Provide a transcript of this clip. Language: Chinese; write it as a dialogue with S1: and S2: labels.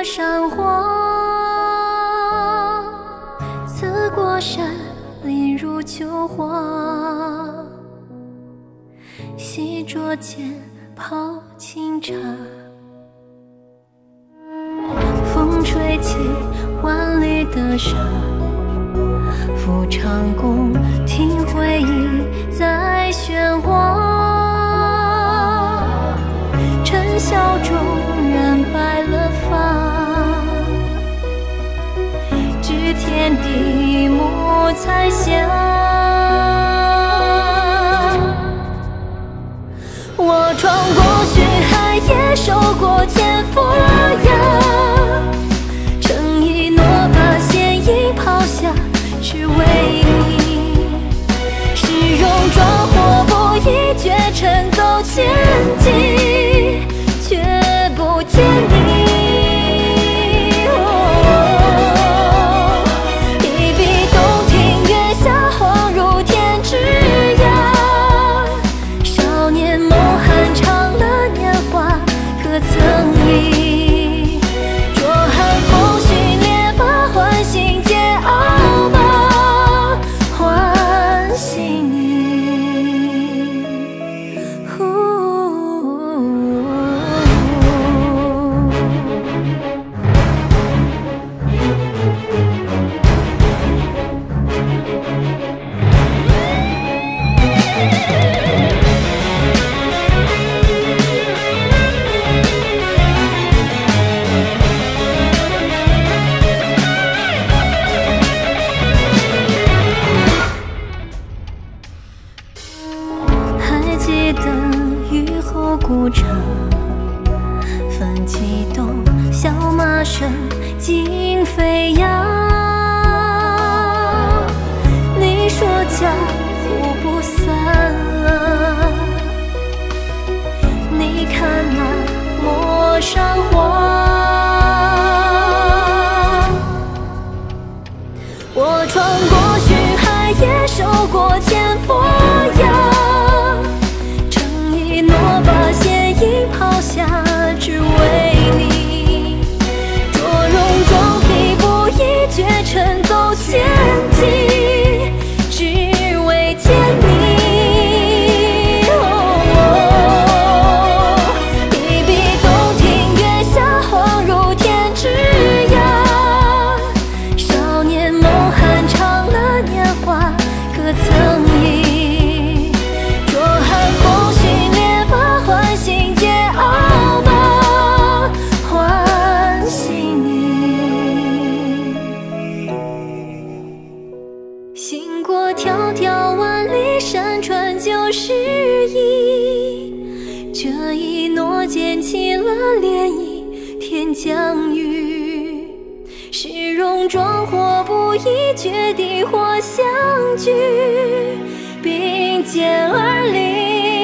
S1: 山花，刺过山林如秋花。细酌间泡清茶，风吹起万里的沙。抚长弓，听回忆在喧哗。尘嚣中染白了发，知天地木彩霞。我闯过虚海，也受过千佛压。乘一诺把仙影抛下，只为你。是戎装或不已，绝尘走千骑，却不见你。一笔洞庭月下，恍如天之涯。少年梦寒长了年华，可曾忆？着寒风须猎马，唤醒桀骜马，唤醒你。还记得雨后古城，风激动，小马声尽飞扬。你说江湖不散啊，你看那陌上花。我闯过虚海，也受过千佛压。把仙影抛下，只为你。着戎装披不已，绝尘走千骑，只为见你。一笔洞庭月下，恍如天之涯。少年梦寒长了年华，可曾忆？着寒风须猎马，唤醒桀骜马，唤醒你。行过迢迢万里，山川旧时意。这一诺溅起了涟漪，天将雨。是戎装或不已，绝地或相聚，并肩而立。